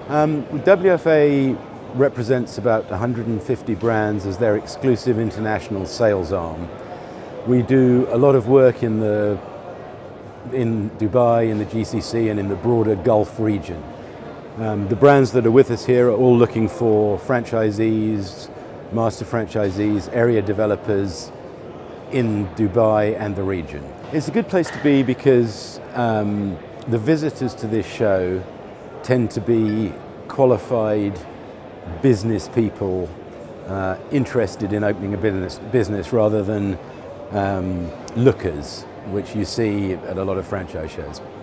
WFA represents about 150 brands as their exclusive international sales arm. We do a lot of work in Dubai, in the GCC, and in the broader Gulf region. The brands that are with us here are all looking for franchisees, master franchisees, area developers in Dubai and the region. It's a good place to be because the visitors to this show tend to be qualified business people interested in opening a business rather than lookers, which you see at a lot of franchise shows.